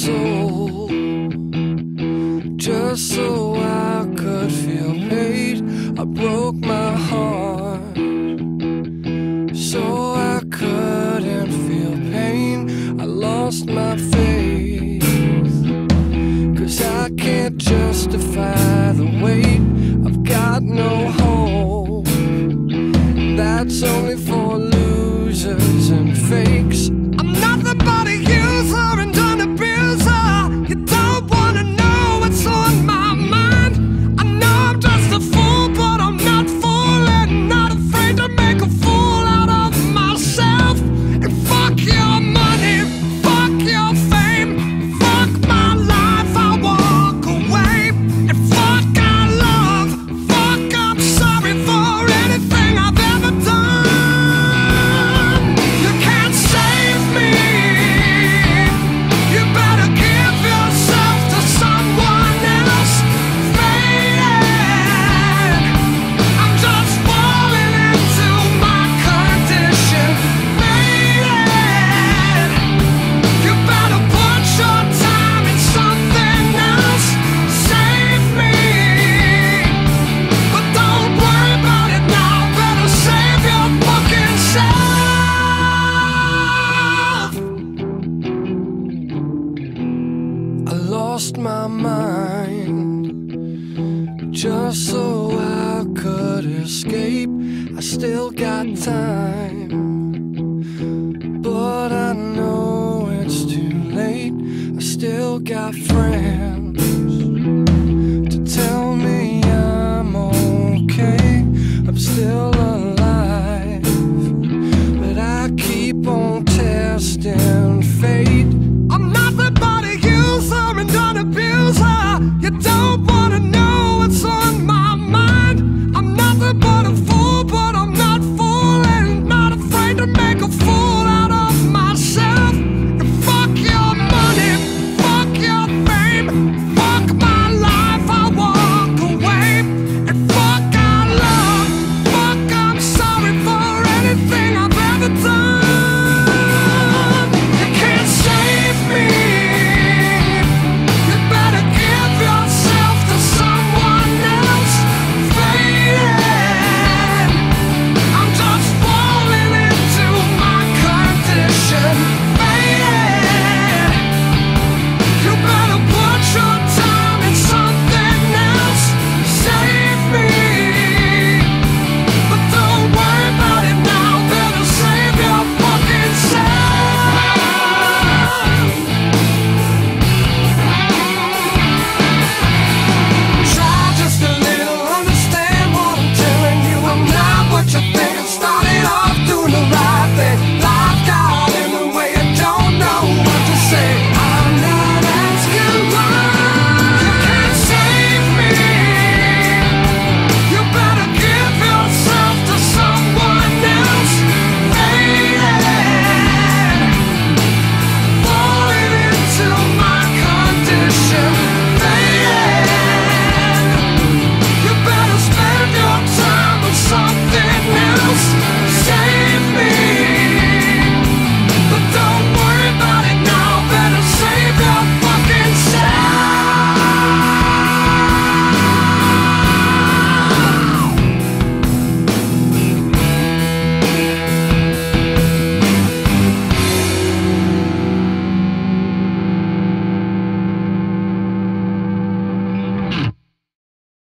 soul, just so I could feel paid. I broke my heart so I couldn't feel pain. I lost my faith, 'cause I can't justify the weight. I've got no hope, that's only for losers and fakes. I'm nothing but a user and an abuser. You don't wanna know what's on my mind. I know I'm just a fool, but I'm not fooling. Not afraid to make a fool out of myself. And fuck your money, fuck your fame, fuck my life, I walk away. And fuck our love, fuck I'm sorry for anything I've ever done. You can't save me, you better give yourself to someone else. Faded, I'm just falling into my condition. Faded, you better put your time in something else. Save me, but don't worry about it now. Better save your fucking self. I lost my mind just so I could escape. I still got time, but I know it's too late. I still got friends,